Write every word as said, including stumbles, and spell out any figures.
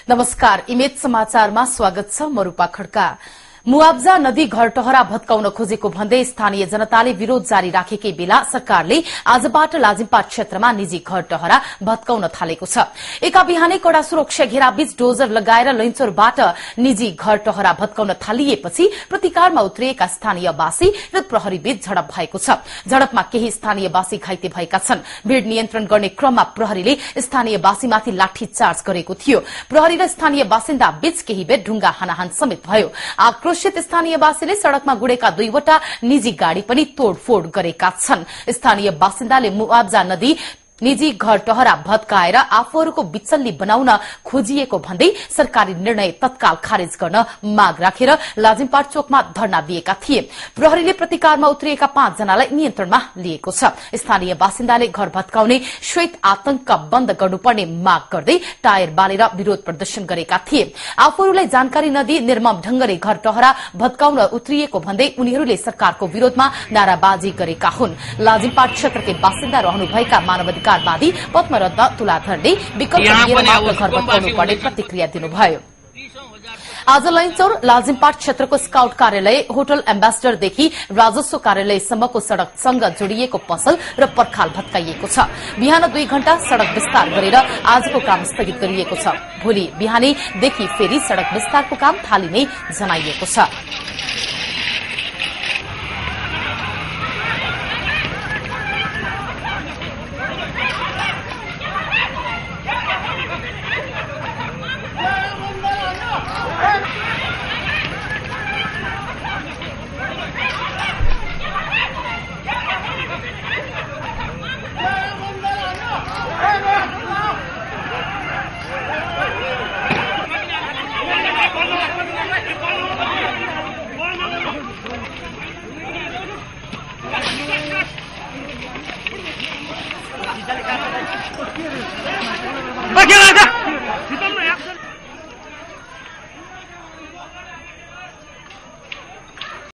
नमस्कार, इमेज समाचारमा स्वागत छ। म रूपा खड्का। मुआब्जा नदी घरटहरा भत्काउन खोजेको भन्दै स्थानीय जनताले विरोध जारी राखेकै बेला सरकारले आजबाट लाजिमपाट क्षेत्रमा निजी घरटहरा भत्काउन थालेको छ। एका बिहानै कड़ा सुरक्षा घेराबीच डोजर लगाएर लैनचौरबाट निजी घरटहरा भत्काउन थालिएपछि प्रतिकारमा उत्रिएका स्थानीयवासी र प्रहरीबीच झडप भएको छ। झडपमा केही स्थानीयवासी घाइते भएका छन्। भीड़ नियन्त्रण गर्ने क्रममा प्रहरीले स्थानीयवासीमाथि लाठीचार्ज गरेको थियो। प्रहरी र स्थानीय बासिन्दा बीच केही बेर ढुंगा हानाहान समेत भयो। आक्रोशित स्थानीयवासीले सड़कमा गुडेका दुईवटा निजी गाड़ी पनि तोड़फोड़ गरेका छन्। स्थानीय बासिन्दाले मुआब्जा नदी निजी घरटहरा भत्काएर आफूहरूको बिचल्ली बनाउन खोजिएको भन्दै सरकारी निर्णय तत्काल खारेज गर्न माग राखेर लाजिमपाट चोकमा धरना दिएका थिए। प्रहरीले प्रतिकारमा उत्रिएका पाँच जनालाई नियन्त्रणमा लिएको छ। स्थानीय बासिन्दाले घर भत्काउने श्वेत आतंक बन्द गर्नुपर्ने माग गर्दै टायर बालेर विरोध प्रदर्शन गरेका थिए। आफूहरूलाई जानकारी नदिई निर्मम ढंगले घरटहरा भत्काउन उत्रिएको भन्दै उनीहरूले सरकारको विरोधमा नाराबाजी गरेका हुन्। लाजिमपाट क्षेत्रकै बासिन्दा रहनुभएका मानवाधिकार वादी पद्मरत्न तुलाधरले विकल्प लिएर मात्र घर भत्काउनु पर्ने प्रतिक्रिया दिनुभयो। आज लैनचौर लाजिमपाट क्षेत्रको स्काउट कार्यालय, होटल एम्बेसडरदेखि राजस्व कार्यालयसम्मको सड़कसँग जोडिएको पसल र पर्खाल भत्काइएको छ। बिहान दुई घण्टा सड़क विस्तार गरेर आजको काम स्थगित गरिएको छ। भोलि बिहानैदेखि फेरि सड़क विस्तारको काम थालिने जनाइएको छ। Bagaimana?